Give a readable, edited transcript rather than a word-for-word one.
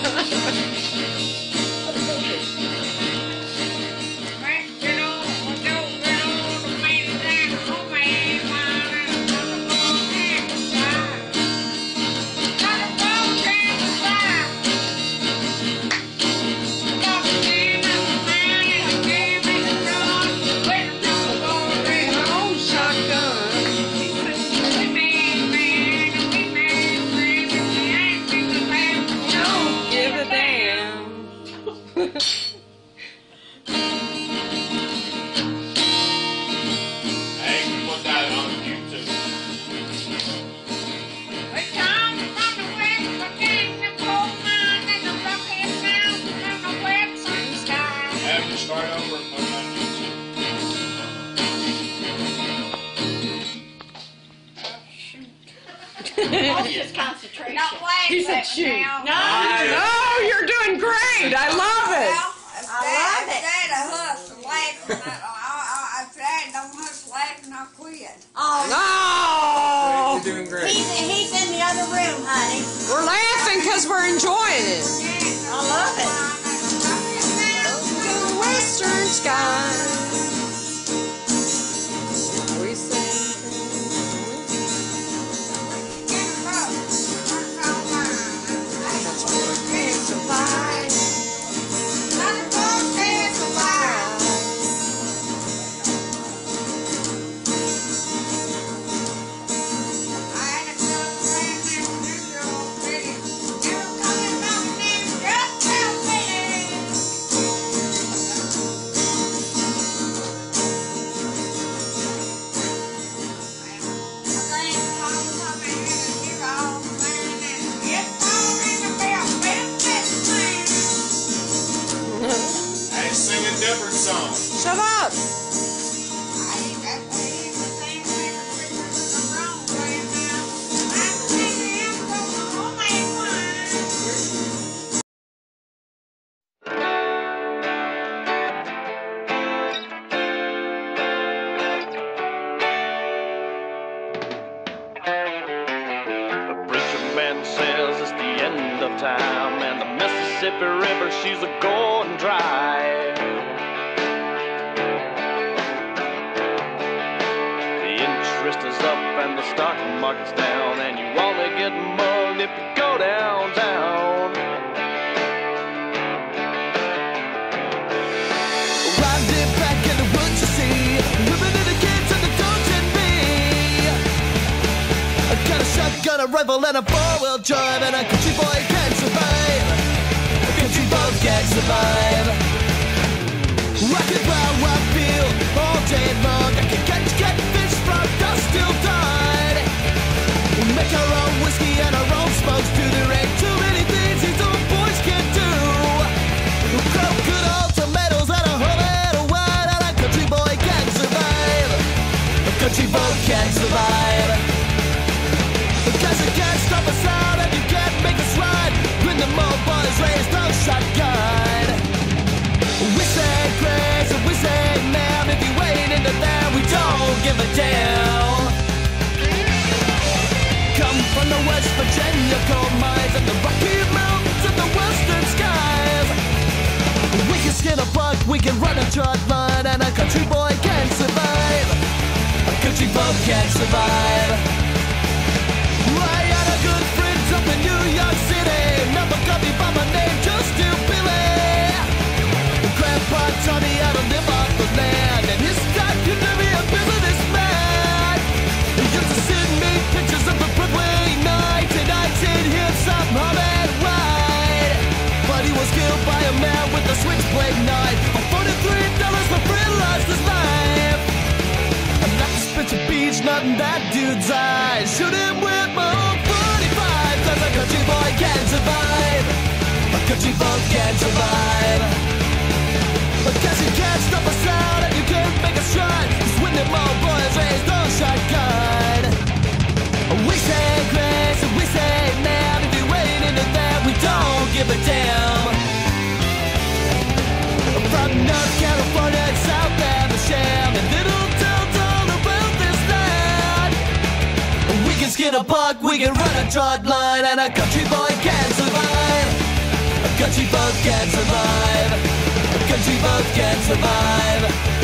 That's just concentration. He said shoot. No, you're doing great. I love it. I love it. Dad, I hustle laughing. I said, don't hustle laughing, I'll quit. Oh, No. You're doing great. he's in the other room, honey. We're laughing because we're enjoying it. I love it. The western sky. We sing. Different song. Shut up. The preacher man says it's the end of time, and the Mississippi River, she's a going dry. Is up and the stock market's down, and you only get mugged if you go downtown. Riding it back in the woods, you see, women and the kids and the dogs and me. I got a shotgun, a rifle, and a four-wheel drive, and a country boy can't survive. A country boy can't survive. Rockin' round wide field all day long. I can catch catfish from dusk till dawn. We make our own whiskey and our own smokes too. There ain't too many things these old boys can't do. We grow good old tomatoes and a whole lot of wine, and a country boy can't survive. A country boy can't survive. Because you can't stop us out and you can't make us ride. When the old boys raised no shotgun. We say grace and we say ma'am. If you ain't into that, we don't give a damn. Come from the West Virginia coal mines and the Rocky Mountains and the western skies. We can skin a buck, we can run a trot line, and a country boy can't survive. A country boy can't survive. I got a good friends up in New York City. Never got me by my name, just still Billy. Grandpa taught me how to live off the land, and his dad could never be a businessman. He used to send me pictures of the Broadway night, and I'd send him some hum and ride. But he was killed by a man with a switchblade knife. For $43 my friend lost his life. I'm not to spit a beach, not in that dude's eyes. Shoot him with my own 45, cause a country boy can't survive. A country boy can't survive. Because you can't stop us out and you can't make us run. Cause when them old boys raise no shotgun. We say grace and we say ma'am. If you ain't into that, we don't give a damn. From North California and South Alabama and little towns all around this land. We can skin a buck, we can run a trot line, and a country boy can't survive. country folk can survive. A country folk can survive.